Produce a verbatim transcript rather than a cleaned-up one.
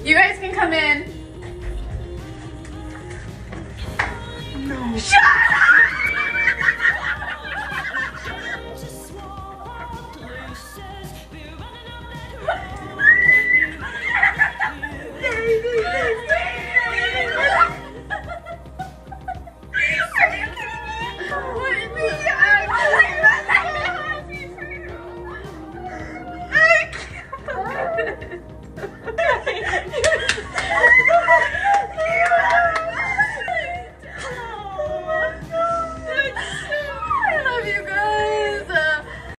You guys can come in. No. Shut up!